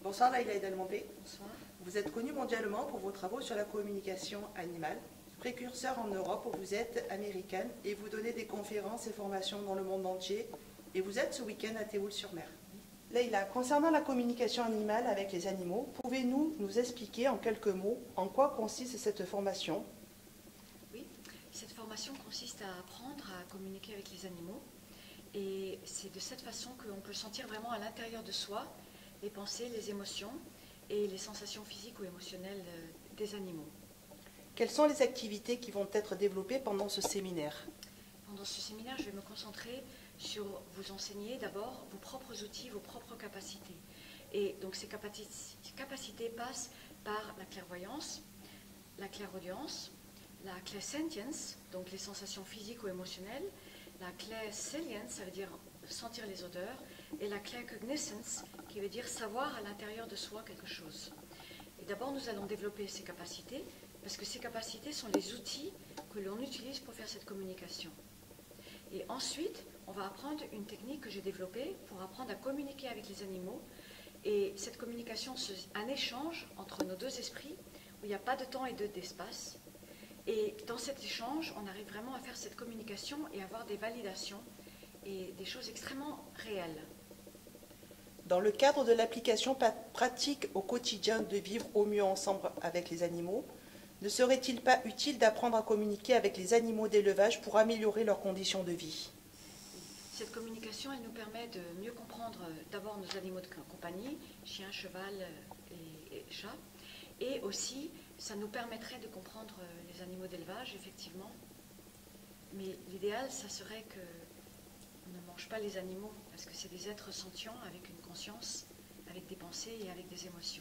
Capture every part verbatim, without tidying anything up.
Bonsoir Laïla Edalmonté. Bonsoir. Vous êtes connue mondialement pour vos travaux sur la communication animale. Précurseur en Europe, vous êtes américaine et vous donnez des conférences et formations dans le monde entier. Et vous êtes ce week-end à Théoul-sur-Mer. Laïla, concernant la communication animale avec les animaux, pouvez-vous nous expliquer en quelques mots en quoi consiste cette formation? Oui, cette formation consiste à apprendre à communiquer avec les animaux. Et c'est de cette façon qu'on peut sentir vraiment à l'intérieur de soi les pensées, les émotions et les sensations physiques ou émotionnelles des animaux. Quelles sont les activités qui vont être développées pendant ce séminaire? Pendant ce séminaire, je vais me concentrer sur vous enseigner d'abord vos propres outils, vos propres capacités. Et donc ces capacités passent par la clairvoyance, la clairaudience, la clairsentience, donc les sensations physiques ou émotionnelles, la clairsalience, ça veut dire sentir les odeurs, et la claircognizance, qui veut dire savoir à l'intérieur de soi quelque chose. Et d'abord, nous allons développer ces capacités, parce que ces capacités sont les outils que l'on utilise pour faire cette communication. Et ensuite, on va apprendre une technique que j'ai développée pour apprendre à communiquer avec les animaux. Et cette communication, c'est un échange entre nos deux esprits, où il n'y a pas de temps et d'espace. Et dans cet échange, on arrive vraiment à faire cette communication et avoir des validations et des choses extrêmement réelles. Dans le cadre de l'application pratique au quotidien de vivre au mieux ensemble avec les animaux, ne serait-il pas utile d'apprendre à communiquer avec les animaux d'élevage pour améliorer leurs conditions de vie? Cette communication, elle nous permet de mieux comprendre d'abord nos animaux de compagnie, chien, cheval et, et chat, et aussi ça nous permettrait de comprendre les animaux d'élevage, effectivement. Mais l'idéal, ça serait qu'on ne mange pas les animaux, parce que c'est des êtres sentients avec une conscience, avec des pensées et avec des émotions.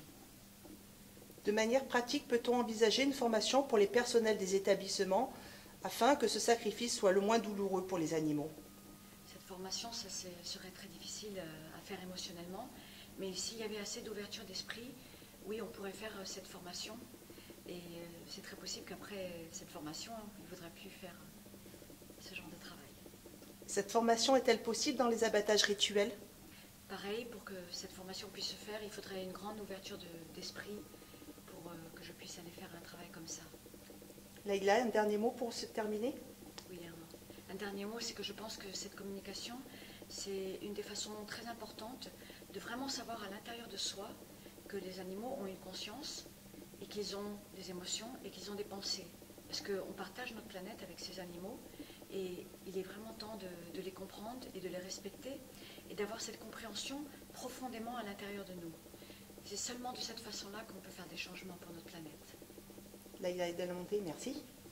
De manière pratique, peut-on envisager une formation pour les personnels des établissements afin que ce sacrifice soit le moins douloureux pour les animaux? Cette formation, ça serait très difficile à faire émotionnellement, mais s'il y avait assez d'ouverture d'esprit, oui, on pourrait faire cette formation. Et c'est très possible qu'après cette formation, il ne faudra plus faire ce genre de travail. Cette formation est-elle possible dans les abattages rituels? Pareil, pour que cette formation puisse se faire, il faudrait une grande ouverture d'esprit pour que je puisse aller faire un travail comme ça. Laïla, un dernier mot pour se terminer? Oui, un, un dernier mot, c'est que je pense que cette communication, c'est une des façons très importantes de vraiment savoir à l'intérieur de soi que les animaux ont une conscience et qu'ils ont des émotions et qu'ils ont des pensées. Parce qu'on partage notre planète avec ces animaux et il est vraiment temps de, de les comprendre et de les respecter et d'avoir cette compréhension profondément à l'intérieur de nous. C'est seulement de cette façon-là qu'on peut faire des changements pour notre planète. Laïla Edalmonté, merci.